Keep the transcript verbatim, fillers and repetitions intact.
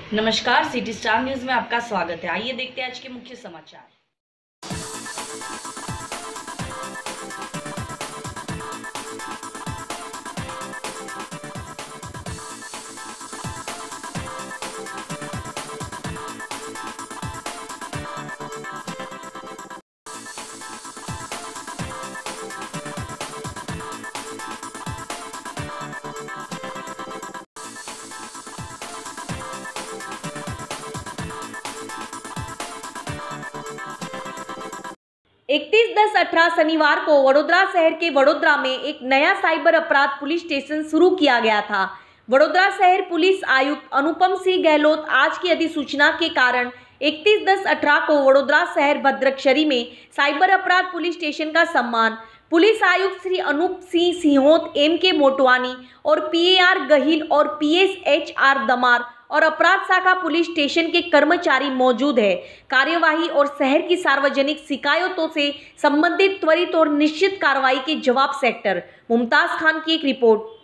नमस्कार, city star news में आपका स्वागत है। आइए देखते हैं आज के मुख्य समाचार। इकतीस दस अठारह शनिवार को वडोदरा शहर के वडोदरा में एक नया साइबर अपराध पुलिस स्टेशन शुरू किया गया था। वडोदरा शहर पुलिस आयुक्त अनुपम सिंह गहलोत आज की अधिसूचना के कारण इकतीस दस अठारह को वडोदरा शहर भद्रक्षरी में साइबर अपराध पुलिस स्टेशन का सम्मान पुलिस आयुक्त श्री अनूप सिंह सिंहोत, एम के मोटवानी और पी ए आर गहिल और P S H R Damar और अपराध शाखा पुलिस स्टेशन के कर्मचारी मौजूद है। कार्यवाही और शहर की सार्वजनिक शिकायतों से संबंधित त्वरित और निश्चित कार्रवाई के जवाब सेक्टर मुमताज खान की एक रिपोर्ट।